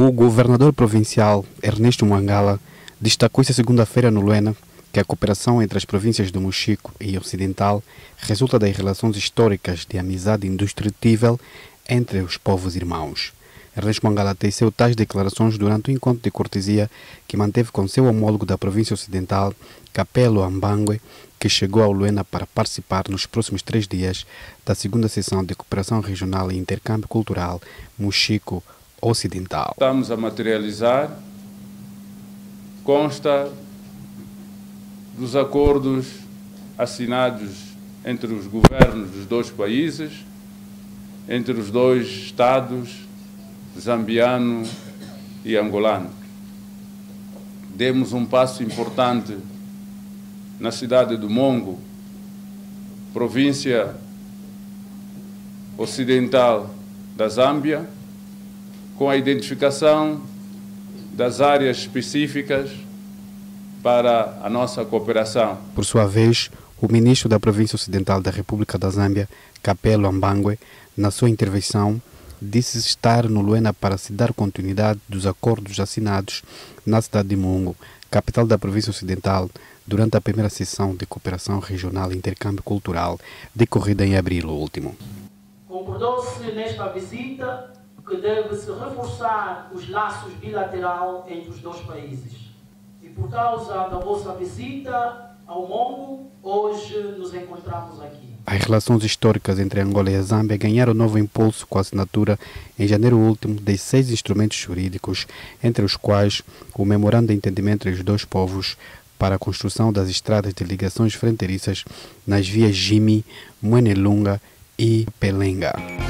O governador provincial Ernesto Mwangala destacou esta segunda-feira no Luena que a cooperação entre as províncias do Mochico e Ocidental resulta das relações históricas de amizade indestrutível entre os povos irmãos. Ernesto Mwangala teceu tais declarações durante o encontro de cortesia que manteve com seu homólogo da província ocidental, Capelo Ambangue, que chegou ao Luena para participar nos próximos 3 dias da segunda sessão de cooperação regional e intercâmbio cultural Mochico Ocidental. Estamos a materializar, consta dos acordos assinados entre os governos dos dois países, entre os dois estados, zambiano e angolano. Demos um passo importante na cidade do Mongo, província ocidental da Zâmbia, com a identificação das áreas específicas para a nossa cooperação. Por sua vez, o ministro da província ocidental da República da Zâmbia, Capelo Ambangue, na sua intervenção, disse estar no Luena para se dar continuidade dos acordos assinados na cidade de Mongo, capital da província ocidental, durante a primeira sessão de cooperação regional e intercâmbio cultural, decorrida em abril último. Concordou-se nesta visita que deve-se reforçar os laços bilaterais entre os dois países. E por causa da vossa visita ao Mongo, hoje nos encontramos aqui. As relações históricas entre Angola e a Zâmbia ganharam novo impulso com a assinatura, em janeiro último, de 6 instrumentos jurídicos, entre os quais o Memorando de Entendimento entre os dois povos para a construção das estradas de ligações fronteiriças nas vias Jimi, Mwenelunga e Pelenga.